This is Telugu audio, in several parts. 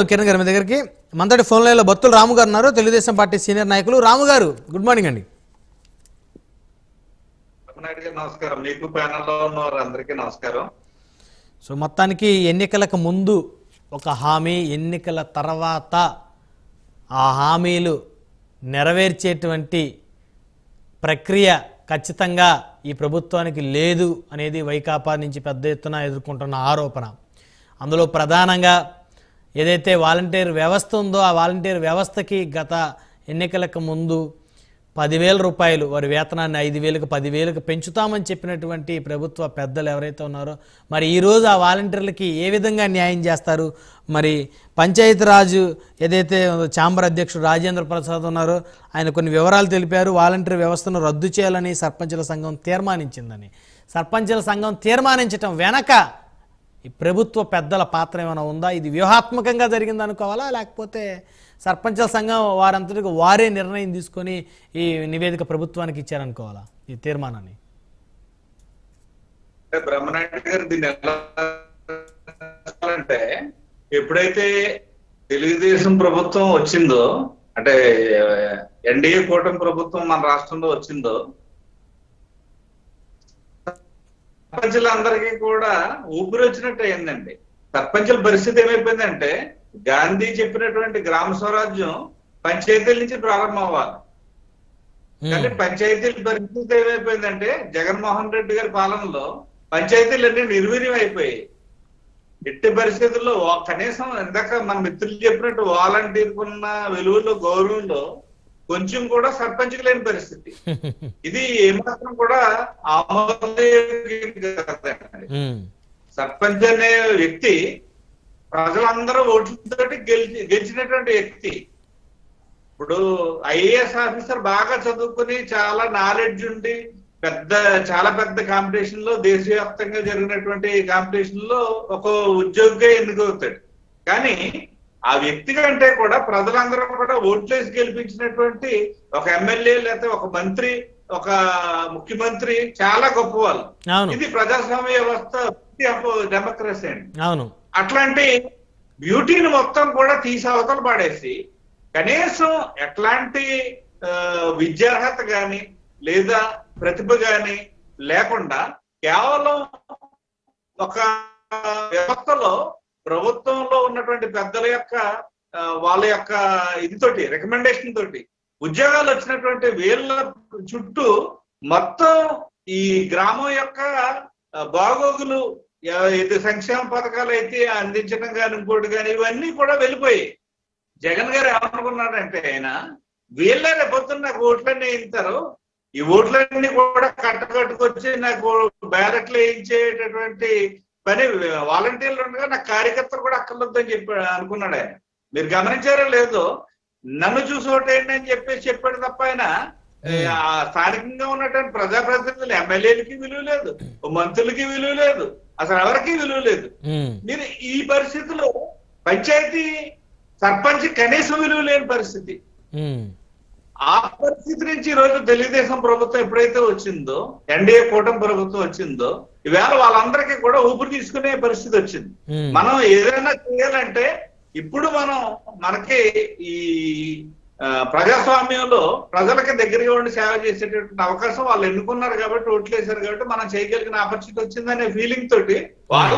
కిరణ్ గారి మీ దగ్గరికి మనతోటి ఫోన్ లైన్లో బత్తుల రాము గారు ఉన్నారు, తెలుగుదేశం పార్టీ సీనియర్ నాయకులు. రాము గారు గుడ్ మార్నింగ్ అండి. నమస్కారం, మీకు ప్యానల్లో ఉన్నవారు అందరికీ నమస్కారం. సో మొత్తానికి ఎన్నికలకు ముందు ఒక హామీ, ఎన్నికల తర్వాత ఆ హామీలు నెరవేర్చేటువంటి ప్రక్రియ ఖచ్చితంగా ఈ ప్రభుత్వానికి లేదు అనేది వైకాపా నుంచి పెద్ద ఎత్తున ఎదుర్కొంటున్న ఆరోపణ. అందులో ప్రధానంగా ఏదైతే వాలంటీర్ వ్యవస్థ ఉందో ఆ వాలంటీర్ వ్యవస్థకి గత ఎన్నికలకు ముందు 10,000 రూపాయలు వారి వేతనాన్ని 5,000కు 10,000కు పెంచుతామని చెప్పినటువంటి ప్రభుత్వ పెద్దలు ఎవరైతే ఉన్నారో మరి ఈరోజు ఆ వాలంటీర్లకి ఏ విధంగా న్యాయం చేస్తారు? మరి పంచాయతీరాజు ఏదైతే ఛాంబర్ అధ్యక్షుడు రాజేంద్ర ప్రసాద్ ఉన్నారో ఆయన కొన్ని వివరాలు తెలిపారు. వాలంటీర్ వ్యవస్థను రద్దు చేయాలని సర్పంచుల సంఘం తీర్మానించిందని. సర్పంచుల సంఘం తీర్మానించటం వెనక ఈ ప్రభుత్వ పెద్దల పాత్ర ఏమైనా ఉందా? ఇది వ్యూహాత్మకంగా జరిగింది అనుకోవాలా, లేకపోతే సర్పంచుల సంఘం వారంతటికి వారే నిర్ణయం తీసుకొని ఈ నివేదిక ప్రభుత్వానికి ఇచ్చారనుకోవాలా ఈ తీర్మానాన్ని? బ్రహ్మనాయుడు గారు దీన్ని ఎలా అంటే, ఎప్పుడైతే తెలుగుదేశం ప్రభుత్వం వచ్చిందో, అంటే ఎన్డీఏ కూటమి ప్రభుత్వం మన రాష్ట్రంలో వచ్చిందో, సర్పంచులందరికీ కూడా ఊపిరి వచ్చినట్టు అయిందండి. సర్పంచుల పరిస్థితి ఏమైపోయిందంటే, గాంధీ చెప్పినటువంటి గ్రామ స్వరాజ్యం పంచాయతీల నుంచి ప్రారంభం అవ్వాలి. కానీ పంచాయతీల పరిస్థితి ఏమైపోయిందంటే, జగన్మోహన్ రెడ్డి గారి పాలనలో పంచాయతీలన్నీ నిర్వీర్యం అయిపోయాయి. ఎట్టి పరిస్థితుల్లో కనీసం ఇందాక మన మిత్రులు చెప్పినట్టు వాలంటీర్కున్న విలువలో గౌరవంలో కొంచెం కూడా సర్పంచ్కి లేని పరిస్థితి. ఇది ఏమాత్రం కూడా సర్పంచ్ అనే వ్యక్తి ప్రజలందరూ ఓట్లతోటి గెలిచినటువంటి వ్యక్తి. ఇప్పుడు ఐఏఎస్ ఆఫీసర్ బాగా చదువుకుని చాలా నాలెడ్జ్ ఉండి చాలా పెద్ద కాంపిటీషన్ లో, దేశవ్యాప్తంగా జరిగినటువంటి కాంపిటీషన్ లో ఒక ఉద్యోగిగా ఎన్నికవుతాడు. కానీ ఆ వ్యక్తి కంటే కూడా ప్రజలందరూ కూడా ఓట్లేసి గెలిపించినటువంటి ఒక ఎమ్మెల్యే లేకపోతే ఒక మంత్రి, ఒక ముఖ్యమంత్రి చాలా గొప్ప వాళ్ళు. ఇది ప్రజాస్వామ్య వ్యవస్థ, డెమోక్రసీ అండి. అవును, అట్లాంటి బ్యూటీని మొత్తం కూడా తీసి అవతల పడేసి కనీసం ఎట్లాంటి విద్యార్హత గాని లేదా ప్రతిభ గాని లేకుండా కేవలం ఒక వ్యవస్థలో ప్రభుత్వంలో ఉన్నటువంటి పెద్దల యొక్క వాళ్ళ యొక్క ఇదితోటి రికమెండేషన్ తోటి ఉద్యోగాలు వచ్చినటువంటి వీళ్ళ చుట్టూ మొత్తం ఈ గ్రామం యొక్క బాగోగులు, ఇది సంక్షేమ పథకాలు అయితే అందించడం కానీ ఇంకోటి కానీ ఇవన్నీ కూడా వెళ్ళిపోయాయి. జగన్ గారు ఏమనుకున్నారంటే, ఆయన వీళ్ళే రేపొద్దున నాకు ఓట్లన్నీ వేయించారు, ఈ ఓట్లన్నీ కూడా కట్టుకొచ్చి నాకు బ్యాలెట్లు వేయించేటటువంటి పని వాలంటీర్లు ఉండగా నాకు కార్యకర్తలు కూడా అక్కర్లేదని చెప్పి అనుకున్నాడు ఆయన. మీరు గమనించారో లేదో, నన్ను చూసి ఓటేయండి అని చెప్పాడు తప్ప ఆయన స్థానికంగా ఉన్నటువంటి ప్రజాప్రతినిధులు, ఎమ్మెల్యేలకి విలువ లేదు, మంత్రులకి విలువ లేదు, అసలు ఎవరికి విలువ లేదు. మీరు ఈ పరిస్థితిలో పంచాయతీ సర్పంచ్ కనీసం విలువ లేని పరిస్థితి. ఆ పరిస్థితి నుంచి ఈరోజు తెలుగుదేశం ప్రభుత్వం ఎప్పుడైతే వచ్చిందో, ఎన్డీఏ కూటమి ప్రభుత్వం వచ్చిందో, ఈవేళ వాళ్ళందరికీ కూడా ఊపిరి తీసుకునే పరిస్థితి వచ్చింది. మనం ఏదైనా చేయాలంటే ఇప్పుడు మనకి ఈ ప్రజాస్వామ్యంలో ప్రజలకి దగ్గరగా ఉండి సేవ చేసేటటువంటి అవకాశం వాళ్ళు ఎన్నుకున్నారు కాబట్టి, ఓట్లు వేశారు కాబట్టి మనం చేయగలిగిన ఆపర్చునిటీ వచ్చిందనే ఫీలింగ్ తోటి వాళ్ళు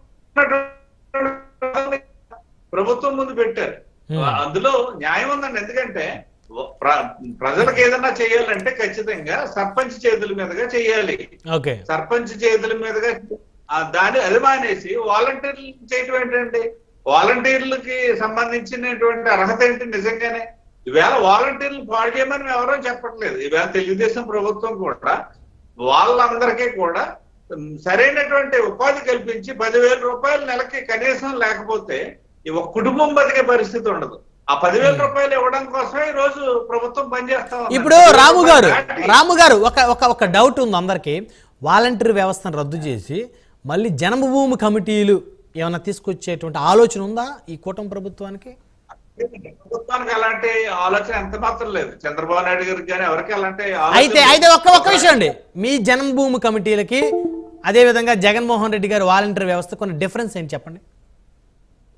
ప్రభుత్వం ముందు పెట్టారు. అందులో న్యాయం ఉందండి. ఎందుకంటే ప్రజలకు ఏదన్నా చేయాలంటే ఖచ్చితంగా సర్పంచ్ చేతుల మీదుగా చేయాలి. సర్పంచ్ చేతుల మీదుగా దాన్ని అది మానేసి వాలంటీర్లు చేయటం ఏంటంటే, వాలంటీర్లకి సంబంధించినటువంటి అర్హత ఏంటి? నిజంగానే ఈవేళ వాలంటీర్లు పాడు చేయమని మేము ఎవరో చెప్పట్లేదు. ఈవేళ తెలుగుదేశం ప్రభుత్వం కూడా వాళ్ళందరికీ కూడా సరైనటువంటి ఉపాధి కల్పించి 10,000 రూపాయలు నెలకి కనీసం లేకపోతే ఒక కుటుంబం బతికే పరిస్థితి ఉండదు. ఆ 10,000 రూపాయలు ఇవ్వడం కోసమే ఈ రోజు ప్రభుత్వం పనిచేస్తాం. ఇప్పుడు రాము గారు ఒక డౌట్ ఉంది అందరికి. వాలంటీర్ వ్యవస్థను రద్దు చేసి మళ్ళీ జన్మభూమి కమిటీలు ఏమైనా తీసుకొచ్చేటువంటి ఆలోచన ఉందా ఈ కూటమి ప్రభుత్వానికి? ప్రభుత్వానికి అలాంటి ఆలోచన ఎంత మాత్రం లేదు. చంద్రబాబు నాయుడు గారికి కానీ ఎవరికి అలాంటి అయితే ఒక్క విషయం అండి, మీ జన్మభూమి కమిటీలకి అదే విధంగా జగన్మోహన్ రెడ్డి గారి వాలంటీర్ వ్యవస్థ కొన్ని డిఫరెన్స్ ఏంటి చెప్పండి.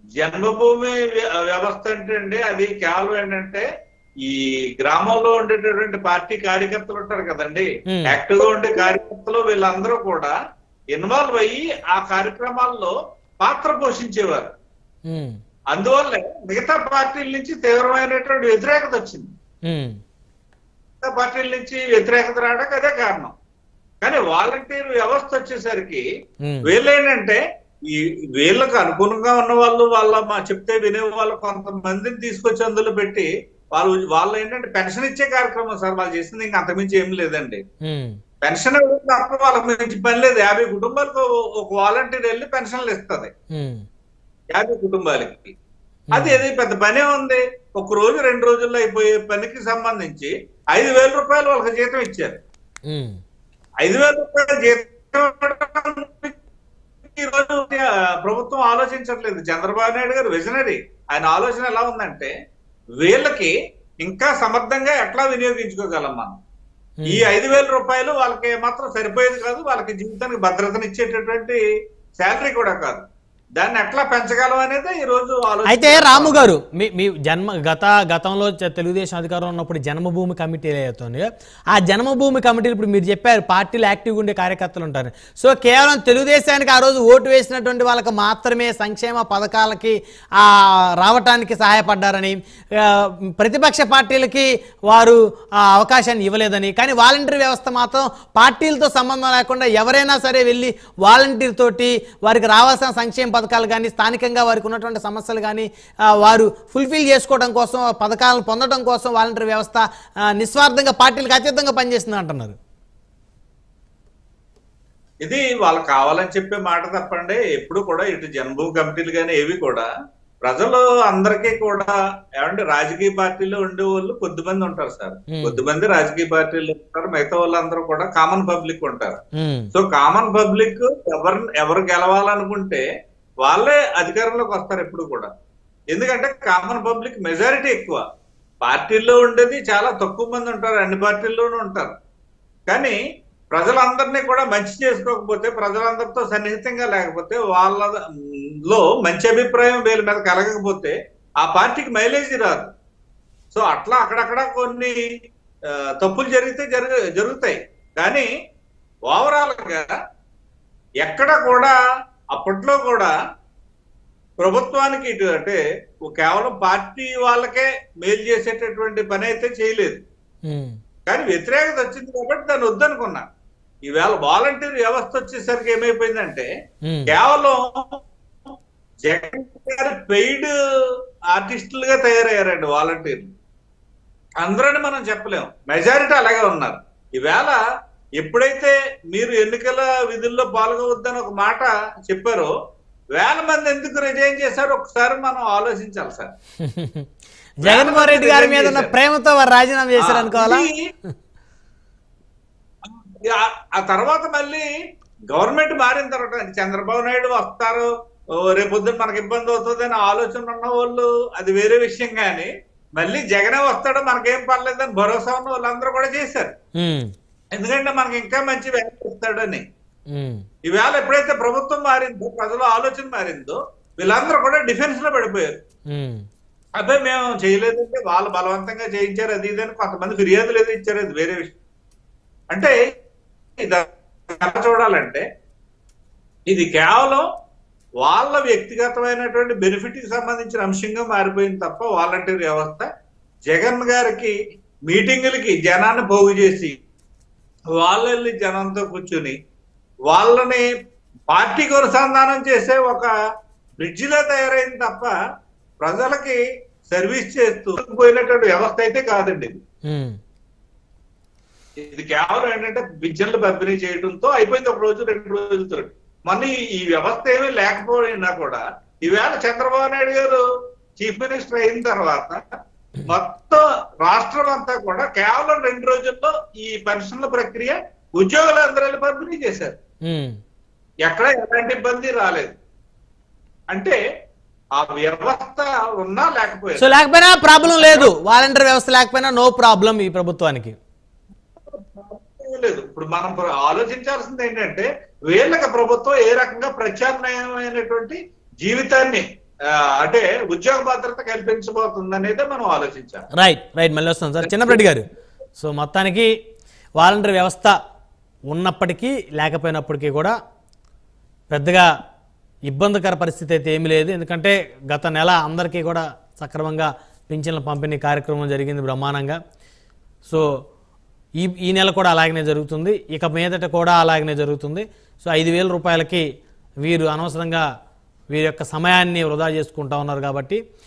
జన్మభూమి వ్యవస్థ అంటే అండి అది కేవలం ఏంటంటే ఈ గ్రామంలో ఉండేటటువంటి పార్టీ కార్యకర్తలు ఉంటారు కదండి, యాక్టివ్ గా ఉండే కార్యకర్తలు వీళ్ళందరూ కూడా ఇన్వాల్వ్ అయ్యి ఆ కార్యక్రమాల్లో పాత్ర పోషించేవారు. అందువల్ల మిగతా పార్టీల నుంచి తీవ్రమైనటువంటి వ్యతిరేకత వచ్చింది. మిగతా పార్టీల నుంచి వ్యతిరేకత రావడానికి అదే కారణం. కానీ వాలంటీర్ వ్యవస్థ వచ్చేసరికి వీళ్ళేంటంటే ఈ వీళ్ళకు అనుగుణంగా ఉన్న వాళ్ళు వాళ్ళ చెప్తే వినే వాళ్ళు కొంతమందిని తీసుకొచ్చి అందులో పెట్టి వాళ్ళు ఏంటంటే పెన్షన్ ఇచ్చే కార్యక్రమం సార్ వాళ్ళు చేసింది. ఇంకా అంతమించి ఏం లేదండి. పెన్షన్ తప్ప వాళ్ళకి మించి పని లేదు. 50 కుటుంబాలకు ఒక వాలంటీర్ వెళ్ళి పెన్షన్లు ఇస్తుంది 50 కుటుంబాలకి. అది పెద్ద పనే ఉంది. ఒక రోజు 2 రోజుల్లో అయిపోయే పనికి సంబంధించి 5,000 రూపాయలు వాళ్ళకి జీతం ఇచ్చారు. 5,000 రూపాయల జీతం ఈ రోజు ప్రభుత్వం ఆలోచించట్లేదు. చంద్రబాబు నాయుడు గారు విజనరీ. ఆయన ఆలోచన ఎలా ఉందంటే వీళ్ళకి ఇంకా సమర్థంగా ఎట్లా వినియోగించుకోగలం మనం. ఈ 5,000 రూపాయలు వాళ్ళకి మాత్రం సరిపోయేది కాదు. వాళ్ళకి జీవితానికి భద్రతనిచ్చేటటువంటి శాలరీ కూడా కాదు. దాన్ని ఎట్లా పెంచగలం అనేది ఈ రోజు అయితే రాము గారు మీ గతంలో తెలుగుదేశం అధికారంలో ఉన్నప్పుడు జన్మభూమి కమిటీలు అవుతుంది. ఆ జన్మభూమి కమిటీలు ఇప్పుడు మీరు చెప్పారు పార్టీలు యాక్టివ్గా ఉండే కార్యకర్తలు ఉంటారు. సో కేవలం తెలుగుదేశానికి ఆ రోజు ఓటు వేసినటువంటి వాళ్ళకి మాత్రమే సంక్షేమ పథకాలకి రావటానికి సహాయపడ్డారని, ప్రతిపక్ష పార్టీలకి వారు అవకాశాన్ని ఇవ్వలేదని, కానీ వాలంటీర్ వ్యవస్థ మాత్రం పార్టీలతో సంబంధం లేకుండా ఎవరైనా సరే వెళ్ళి వాలంటీర్ తోటి వారికి రావాల్సిన సంక్షేమ పథకాలు కానీ స్థానికంగా వారికి ఉన్నటువంటి సమస్యలు కానీ వారు ఫుల్ఫిల్ చేసుకోవడం కోసం, పథకాలను పొందడం కోసం వాలంటీర్ వ్యవస్థ నిస్వార్థంగా పార్టీలకు అతీతంగా పనిచేస్తుంది అంటున్నారు. ఇది వాళ్ళు కావాలని చెప్పే మాట తప్పండి. ఎప్పుడు కూడా ఇటు జన్మభూమి కమిటీలు కానీ ఏవి కూడా ప్రజలు అందరికీ కూడా ఏమంటే రాజకీయ పార్టీలో ఉండే వాళ్ళు కొద్దిమంది ఉంటారు సార్. కొద్దిమంది రాజకీయ పార్టీలు ఉంటారు. మిగతా వాళ్ళందరూ కూడా కామన్ పబ్లిక్ ఉంటారు. సో కామన్ పబ్లిక్ ఎవరు గెలవాలనుకుంటే వాళ్ళే అధికారంలోకి వస్తారు ఎప్పుడు కూడా. ఎందుకంటే కామన్ పబ్లిక్ మెజారిటీ ఎక్కువ. పార్టీల్లో ఉండేది చాలా తక్కువ మంది ఉంటారు. అన్ని పార్టీల్లోనూ ఉంటారు. కానీ ప్రజలందరినీ కూడా మంచి చేసుకోకపోతే, ప్రజలందరితో సన్నిహితంగా లేకపోతే, వాళ్ళలో మంచి అభిప్రాయం వీళ్ళ మీద కలగకపోతే ఆ పార్టీకి మైలేజ్ రాదు. సో అట్లా అక్కడక్కడ కొన్ని తప్పులు జరుగుతాయి. కానీ ఓవరాల్ గా ఎక్కడ కూడా అప్పట్లో కూడా ప్రభుత్వానికి ఇటు అంటే కేవలం పార్టీ వాళ్ళకే మేలు చేసేటటువంటి పని అయితే చేయలేదు. కానీ వ్యతిరేకత వచ్చింది కాబట్టి దాన్ని వద్దనుకున్నా. ఈవేళ వాలంటీర్ వ్యవస్థ వచ్చేసరికి ఏమైపోయిందంటే కేవలం జగన్ గారు పెయిడ్ ఆర్టిస్టులుగా తయారయ్యారండి వాలంటీర్లు. అందరని మనం చెప్పలేము. మెజారిటీ అలాగే ఉన్నారు. ఈవేళ ఎప్పుడైతే మీరు ఎన్నికల విధుల్లో పాల్గొవద్దని ఒక మాట చెప్పారో 1000 మంది ఎందుకు రిజైన్ చేశారో ఒకసారి మనం ఆలోచించాలి సార్. జగన్మోహన్ రెడ్డి గారి మీద ఉన్న ప్రేమతో వారు రాజీనామా చేశారు అనుకోవాలా? ఆ తర్వాత మళ్ళీ గవర్నమెంట్ మారిన తర్వాత చంద్రబాబు నాయుడు వస్తారు, రేపొద్దున మనకి ఇబ్బంది అవుతుంది అని ఆలోచన ఉన్న వాళ్ళు అది వేరే విషయం. కానీ మళ్ళీ జగనే వస్తాడో మనకేం పర్లేదని భరోసా ఉన్న వాళ్ళందరూ కూడా చేశారు. ఎందుకంటే మనకి ఇంకా మంచి వ్యాల్యూ ఇస్తాడని. ఈవేళ ఎప్పుడైతే ప్రభుత్వం మారిందో, ప్రజల ఆలోచన మారిందో, వీళ్ళందరూ కూడా డిఫెన్స్ లో పడిపోయారు. అదే మేము చేయలేదంటే వాళ్ళు బలవంతంగా చేయించారు అది ఇదని కొంతమంది ఫిర్యాదులు ఏదో ఇచ్చారు, అది వేరే విషయం. అంటే ఇది చూడాలంటే ఇది కేవలం వాళ్ళ వ్యక్తిగతమైనటువంటి బెనిఫిట్ కి సంబంధించిన అంశంగా మారిపోయింది తప్ప వాలంటీర్ వ్యవస్థ జగన్ గారికి మీటింగులకి జనాన్ని పోగు చేసి వాళ్ళని జనంతో కూర్చుని వాళ్ళని పార్టీకి అనుసంధానం చేసే ఒక బ్రిడ్జిలో తయారైంది తప్ప ప్రజలకి సర్వీస్ చేస్తూ పోయినటువంటి వ్యవస్థ అయితే కాదండి. ఇది కేవలం ఏంటంటే పింఛన్లు పంపిణీ చేయడంతో అయిపోయింది. ఒక రోజు 2 రోజులతో. మళ్ళీ ఈ వ్యవస్థ ఏమీ లేకపోయినా కూడా ఈవేళ చంద్రబాబు నాయుడు గారు చీఫ్ మినిస్టర్ అయిన తర్వాత మొత్తం రాష్ట్రం అంతా కూడా కేవలం 2 రోజుల్లో ఈ పెన్షన్ల ప్రక్రియ ఉద్యోగులందరూ పంపిణీ చేశారు. ఎక్కడ ఎలాంటి ఇబ్బంది రాలేదు. అంటే ఆ వ్యవస్థ ఉన్నా లేకపోయినా, సో లేకపోయినా ప్రాబ్లం లేదు. వాలంటీర్ వ్యవస్థ లేకపోయినా నో ప్రాబ్లం ఈ ప్రభుత్వానికి లేదు. ఇప్పుడు మనం ఆలోచించాల్సింది ఏంటంటే వీళ్ళకి ప్రభుత్వం ఏ రకంగా ప్రత్యామ్నాయమైనటువంటి జీవితాన్ని అంటే ఉద్యోగ భద్రత కల్పించబోతుంది అనేది మనం ఆలోచించాలి. రైట్ రైట్ మళ్ళీ వస్తాం సార్. చిన్నరెడ్డి గారు, సో మొత్తానికి వాలంటరీ వ్యవస్థ ఉన్నప్పటికీ లేకపోయినప్పటికీ కూడా పెద్దగా ఇబ్బందికర పరిస్థితి అయితే ఏమీ లేదు. ఎందుకంటే గత నెల అందరికీ కూడా సక్రమంగా పింఛన్ల పంపిణీ కార్యక్రమం జరిగింది బ్రహ్మాండంగా. సో ఈ నెల కూడా అలాగనే జరుగుతుంది, ఇక మీదట కూడా అలాగనే జరుగుతుంది. సో 5,000 రూపాయలకి వీరు అనవసరంగా వీరి యొక్క సమయాన్ని వృధా చేసుకుంటా ఉన్నారు కాబట్టి